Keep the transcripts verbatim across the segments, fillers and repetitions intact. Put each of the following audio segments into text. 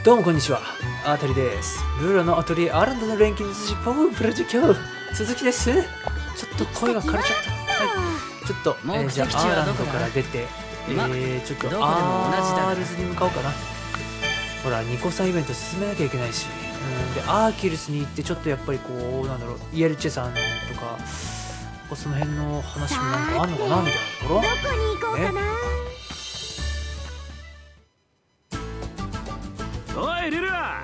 どうもこんにちは、あたりです。ルーラのアトリエアランドの錬金術師パワープロジェクト続きです。ちょっと声が枯れちゃった。はい、ちょっと、えー、じゃあアーランドから出て、えー、ちょっとアールズに向かおうかな。ほらニコさんイベント進めなきゃいけないし、うんでアーキルスに行ってちょっとやっぱりこうなんだろう、イエルチェさんとかその辺の話もなんかあんのかなみたいなところ。 どこに行こうかな、ね、 おいルルア。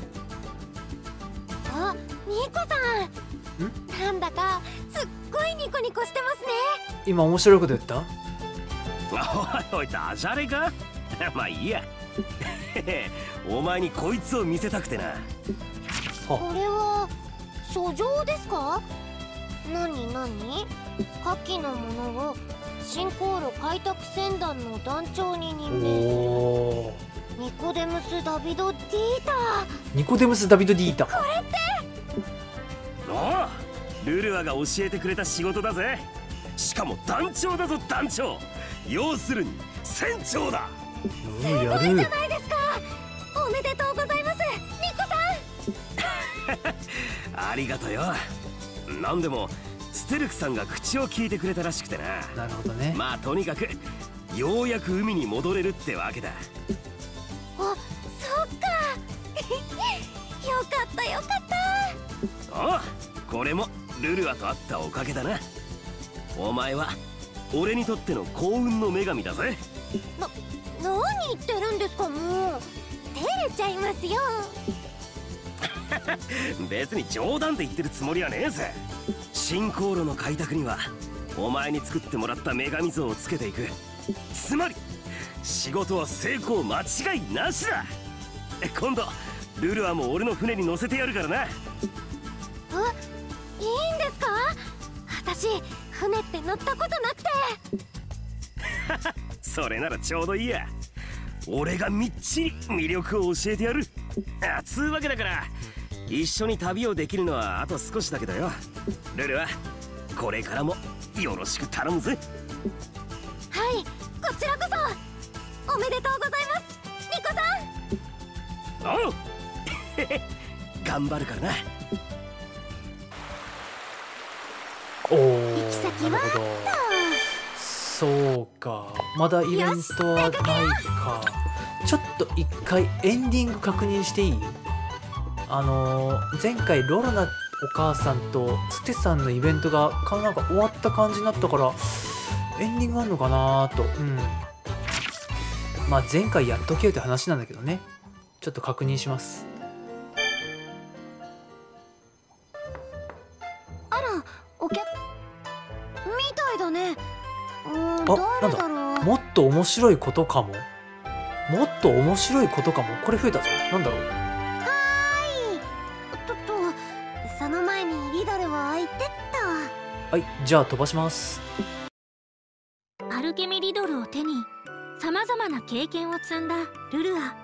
あ、ニコさん。なんだかすっごいニコニコしてますね。 今面白いこと言った？ おいおいダジャレかまあいいやお前にこいつを見せたくてな。 これは書状ですか？なになに？下記のものを新航路開拓船団の団長に任命する。ニコデムス・ダビド・ディータ。 ニコデムス・ダビド・ディータ。 これっておお、ルルアが教えてくれた仕事だぜ。しかも団長だぞ団長。要するに船長だ。 すごいじゃないですか。おめでとうございますニコさんありがとよ。なんでもステルクさんが口を聞いてくれたらしくてな。 なるほどね。 まあとにかくようやく海に戻れるってわけだ。 あ、そっかよかったよかった。 おう、これもルルアと会ったおかげだな。お前は俺にとっての幸運の女神だぜ。 な、何言ってるんですかもう。照れちゃいますよ別に冗談で言ってるつもりはねえぜ。新航路の開拓にはお前に作ってもらった女神像をつけていく。つまり仕事は成功間違いなしだ。今度ルルアも俺の船に乗せてやるからな。 え、いいんですか？私船って乗ったことなくてそれならちょうどいいや。俺がみっちり魅力を教えてやる。あつうわけだから一緒に旅をできるのはあと少しだけどよ。ルルア、これからもよろしく頼むぜ。 はい、こちらこそおめでとうございますニコさん。 おう頑張るからな。 おお、 行き先はなるほど。そうか、まだイベントはないか。ちょっと一回エンディング確認していい？あのー、前回ロロナお母さんとステさんのイベントがかなんか終わった感じになったからエンディングあるのかなと。うんまあ前回やっとけよって話なんだけどね。ちょっと確認します。 あら、お客みたいだね。うーん、 あ、 誰だろう。 なんだ、もっと面白いことかも。もっと面白いことかも。これ増えたぞ。なんだろう。 はーい。とっと、その前にリドルを置いてっはい、じゃあ飛ばします。 アルケミリドルを手にさまざまな経験を積んだルルア。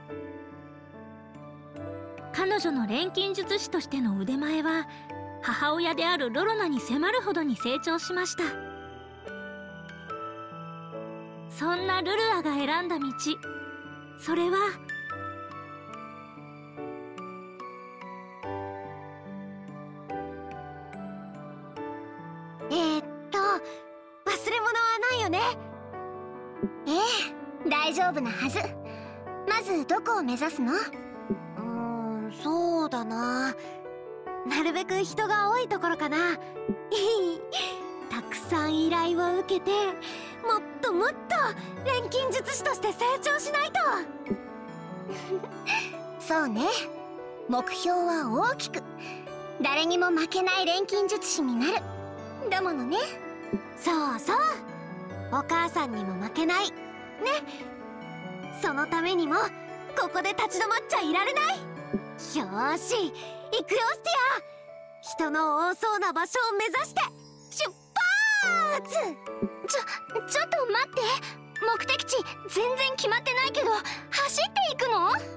彼女の錬金術師としての腕前は母親であるロロナに迫るほどに成長しました。そんなルルアが選んだ道、それはえー、っと忘れ物はないよね。 ええ、大丈夫なはず。まずどこを目指すの？ うーん、そうだな。なるべく人が多いところかなたくさん依頼を受けてもっともっと錬金術師として成長しないとそうね、目標は大きく誰にも負けない錬金術師になるだものね。 そうそう、お母さんにも負けないね。そのためにもここで立ち止まっちゃいられない。よーし、行くよスティア。人の多そうな場所を目指して出発。 ちょ、ちょっと待って。目的地全然決まってないけど走っていくの？ うん、もちろん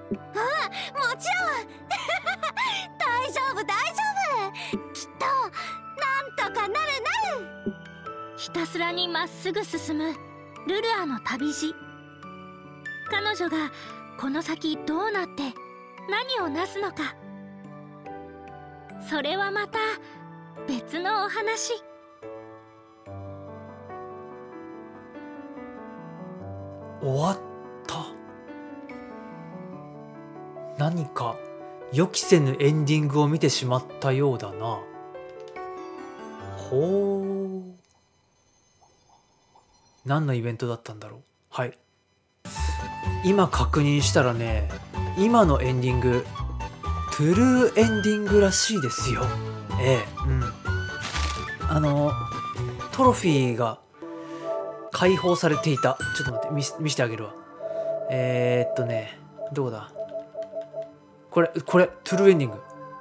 大丈夫大丈夫、きっとなんとかなるなる。 ひたすらにまっすぐ進むルルアの旅路。彼女がこの先どうなって何をなすのか、それはまた別のお話。 終わった。何か予期せぬエンディングを見てしまったようだな。ほう。何のイベントだったんだろう。はい。今確認したらね、今のエンディング、トゥルーエンディングらしいですよ。ええ、うん。あの、トロフィーが解放されていた。ちょっと待って、見、見せてあげるわ。えー、っとね、どうだ。これ、これ、トゥルーエンディング。うん。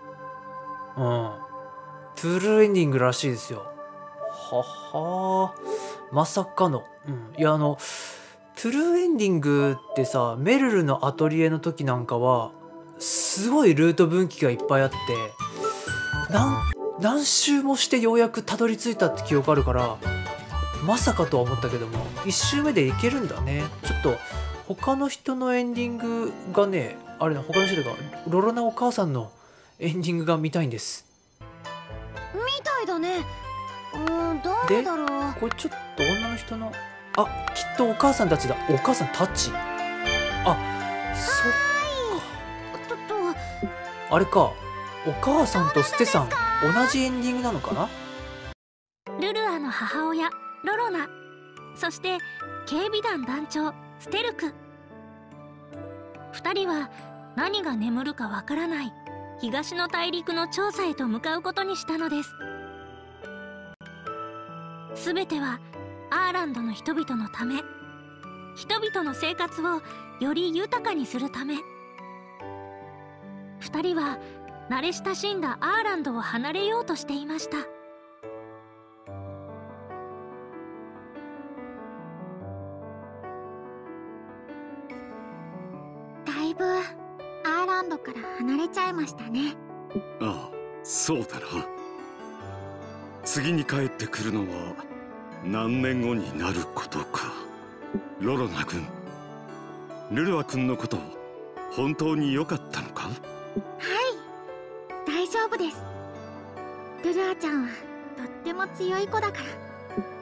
トゥルーエンディングらしいですよ。ははー。まさかの。うん。いや、あの、トゥルーエンディングってさ、メルルのアトリエの時なんかは、すごいルート分岐がいっぱいあって、何、何周もしてようやくたどり着いたって記憶あるから、まさかとは思ったけども、いっ周目でいけるんだね。ちょっと、他の人のエンディングがね、あれな、他の人が、ロロナお母さんのエンディングが見たいんです。 みたいだね。うん、誰だろう。 これちょっと女の人の、あ、きっとお母さんたちだ。お母さんたち。あ、そっか。 とっと、 あれか。お母さんとステさん、同じエンディングなのかな？ ルルアの母親ロロナ、そして警備団団長ステルク。二人は何が眠るかわからない東の大陸の調査へと向かうことにしたのです。すべてはアーランドの人々のため、人々の生活をより豊かにするため。二人は慣れ親しんだアーランドを離れようとしていました。 だいぶアーランドから離れちゃいましたね。 ああ、そうだな。次に帰ってくるのは何年後になることか。ロロナ君、ルルア君のこと本当に良かったのか？ はい、大丈夫です。ルルアちゃんはとっても強い子だから、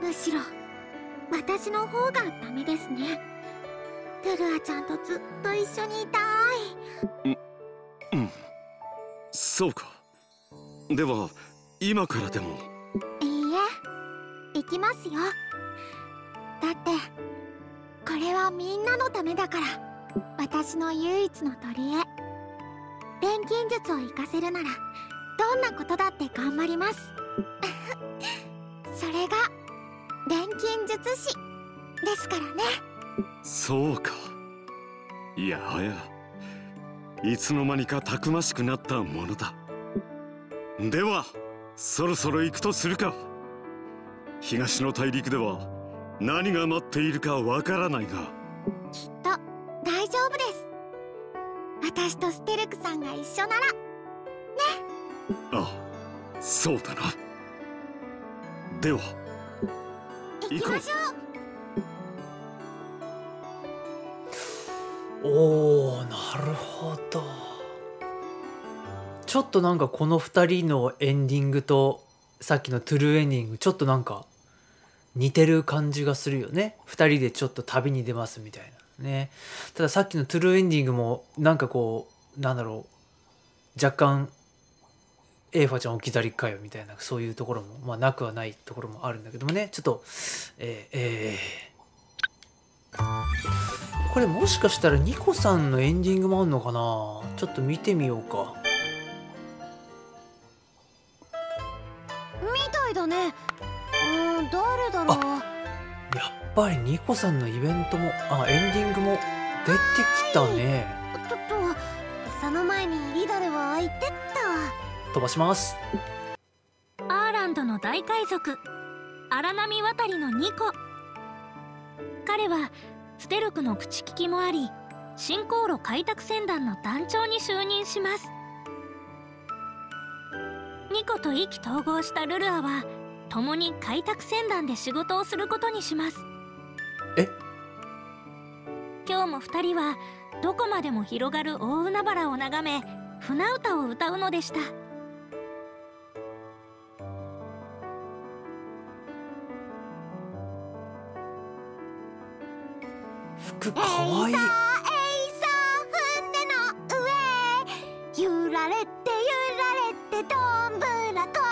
むしろ私の方がダメですね。ルルアちゃんとずっと一緒にいたい。 うん、うん、そうか。では今からでも。 いいえ、行きますよ。だってこれはみんなのためだから。私の唯一の取り柄、錬金術を活かせるならどんなことだって頑張ります。それが錬金術師ですからね。 そうか。いやはや、いつの間にかたくましくなったものだ。ではそろそろ行くとするか。東の大陸では何が待っているかわからないが、 きっと大丈夫です。私とステルクさんが一緒ならね。 ああ、そうだな。では行きましょう。 おー、なるほど。ちょっとなんかこのふたりのエンディングとさっきのトゥルーエンディング、ちょっとなんか似てる感じがするよね。ふたりでちょっと旅に出ますみたいなね。たださっきのトゥルーエンディングもなんかこう、なんだろう、若干エーファちゃん置き去りかよみたいな、そういうところもまあなくはないところもあるんだけどもね。ちょっとえー、えー、これもしかしたらニコさんのエンディングもあんのかな。ちょっと見てみようか。 みたいだね。うん、誰だろう。 やっぱりニコさんのイベントも、あ、エンディングも出てきたね。 とっと、その前にリドルは置いてった。 飛ばします。 アーランドの大海賊荒波渡りのニコ。彼はステルクの口利きもあり、新航路開拓船団の団長に就任します。ニコと意気投合したルルアは共に開拓船団で仕事をすることにします。 え？ 兄今日もふたりはどこまでも広がる大海原を眺め船歌を歌うのでした。 服かわいい。 えいさ船の上揺られて揺られてどんぶらこ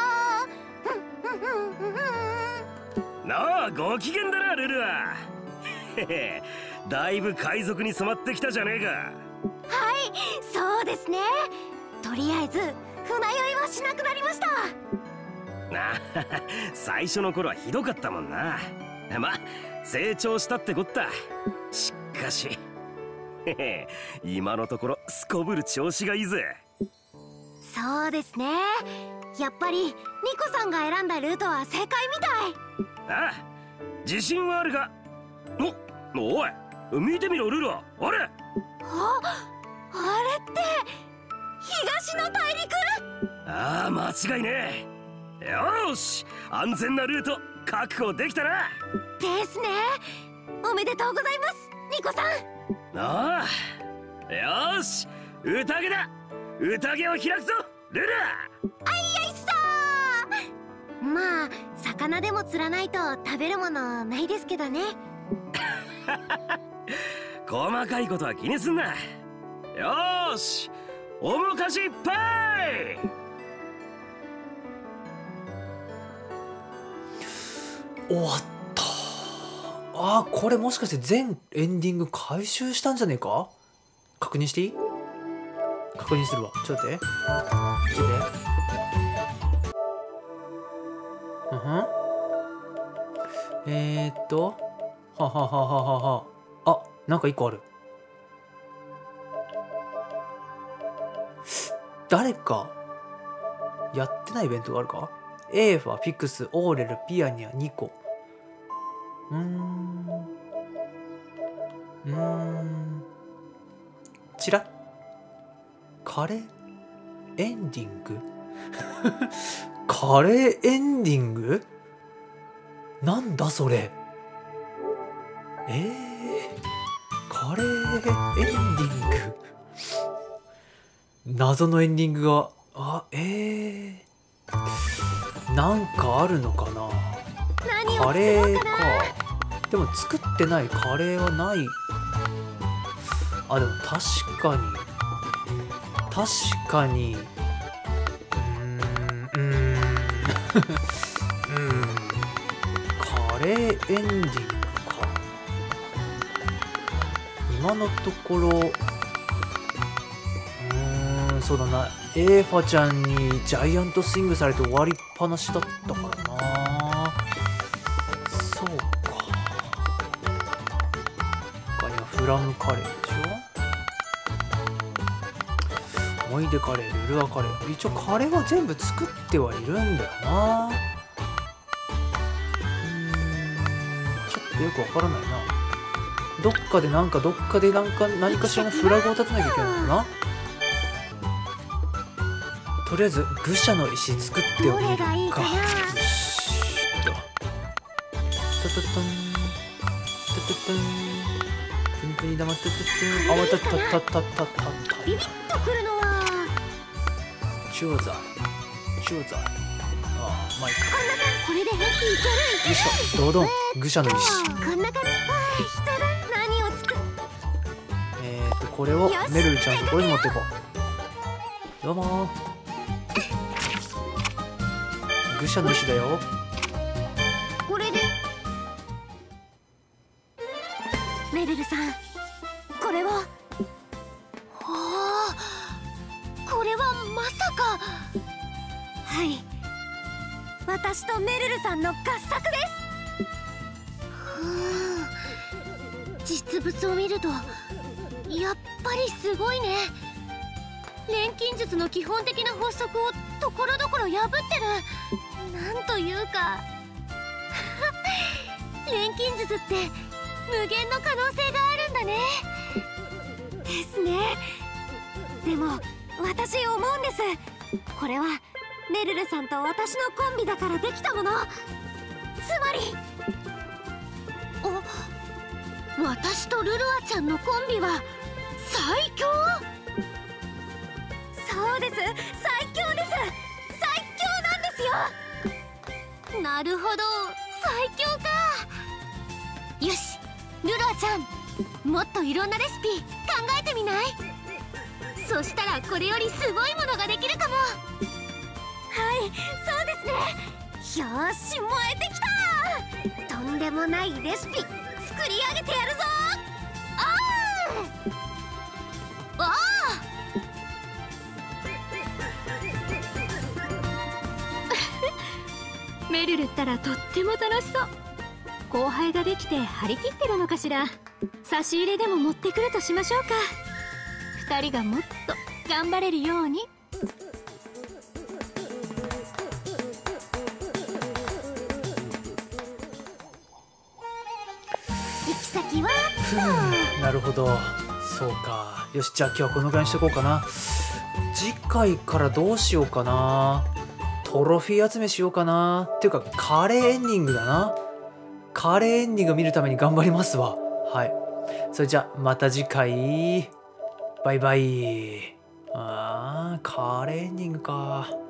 なあ、ご機嫌だなルルア。へへ、だいぶ海賊に染まってきたじゃねえか。 はい、そうですね。とりあえず船酔いはしなくなりました。 なあ、最初の頃はひどかったもんな。ま、成長したってこった。しかしへへ、今のところすこぶる調子がいいぜ。 そうですね。やっぱりニコさんが選んだルートは正解みたい。 ああ、自信はあるが。お、おい、見てみろルルア。あれ、 あ、あれって東の大陸。 ああ、間違いねえ。よーし、安全なルート確保できたな。 ですね。おめでとうございますニコさん。 ああ、よーし、宴だ。宴を開くぞルルア。 あいよいっそー。まあ魚でも釣らないと食べるものないですけどね。 細かいことは気にすんな。よーし、おもかしいっぱい。 終わった。あー、これもしかして全エンディング回収したんじゃねえか。確認していい？確認するわ。ちょっと待って。ちょっと待って。うんふん。えーっとはははははは。あ、なんか一個ある。誰かやってないイベントがあるか。エーファ、フィクス、オーレル、ピアニャ、ニコ。うーん。うーん。チラッ。カレーエンディングカレーエンディングなんだそれ。えー、カレーエンディング謎のエンディングが。あ、えー、なんかあるのかな。 何をカレーか。 作ろうかな。 でも作ってないカレーはない。あ、でも確かに確かにうーんうーんうーんカレーエンディングか。今のところうーん、そうだな、エーファちゃんにジャイアントスイングされて終わりっぱなしだったからな。そうか。他にはフラムカレーでしょ。思い出カレー、ルルアカレー。一応カレーは全部作ってはいるんだよな。うーん、ちょっとよくわからないな。どっかでなんかどっかでなんか何かしらのフラグを立てなきゃいけないのかな。とりあえず愚者の石作っておいるか。よしっと。タタタンタタンプニプニ玉タタタン。あわたたたたたたた。 ビビッとくるのはチューザーチューザー。ああ、まあいいか。 これで平気いけるいよいしょ、どうどん愚者の石。 ける。こんな感じ。あー、人だ。何を作る。 えーとこれをメルルちゃんのところに持っていこう。どうもー、愚者の石だよ。 これでメルルさん、これは。はあ、これはまさか。はい、私とメルルさんの合作です。ふう、実物を見るとやっぱりすごいね。錬金術の基本的な法則をところどころ破ってる。なんというか錬金術って無限の可能性があるんだね。ですね。でも私思うんです。これはメルルさんと私のコンビだからできたもの。つまり、お、 私とルルアちゃんのコンビは最強。 そうです、最強です。最強なんですよ。 なるほど、最強か。 よし、ルルアちゃん、もっといろんなレシピ考えてみない？ そしたらこれよりすごいものができるかも。 はい、そうですね。よーし、燃えてきた。とんでもないレシピ作り上げてやるぞ。 ああメルルったらとっても楽しそう。後輩ができて張り切ってるのかしら。差し入れでも持ってくるとしましょうか。二人がもっと頑張れるように。 行き先はふん、なるほど、そうか。よし、じゃあ今日はこのぐらいにしとこうかな。次回からどうしようかな。トロフィー集めしようかな。っていうかカレーエンディングだな。カレーエンディング見るために頑張りますわ。はい、それじゃあまた次回。バイバイ。あー、カレーエンディングか。